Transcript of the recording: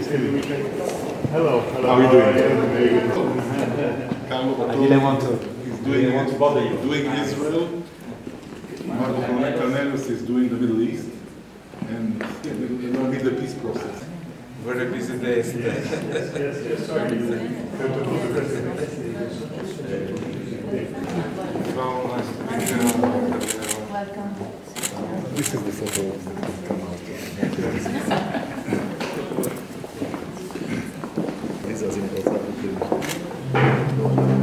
Hello. How are you doing? Very good. I didn't want to. He's want to bother you. doing Israel. Marco Cornelius is doing the Middle East. And we're going to be the peace process. Very busy days. Yes, sorry. Welcome. This is the photo that come out. These are incontrato.